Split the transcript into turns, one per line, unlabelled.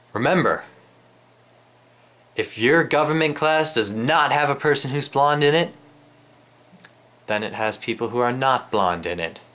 Remember, if your government class does not have a person who's blonde in it, then it has people who are not blonde in it.